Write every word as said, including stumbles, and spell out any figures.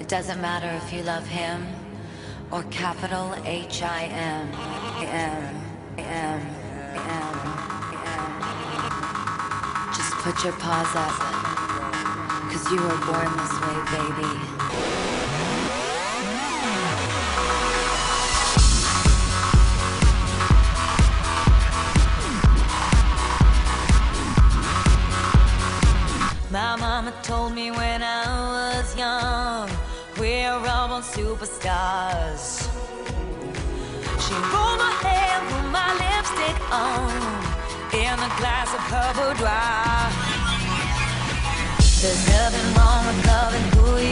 It doesn't matter if you love him or capital H I M. M. M. M. M. Just put your paws up, 'cause you were born this way, baby. My mama told me when I was young, we're all born superstars. She rolled my hair, put my lipstick on, in a glass of her boudoir. There's nothing wrong with loving who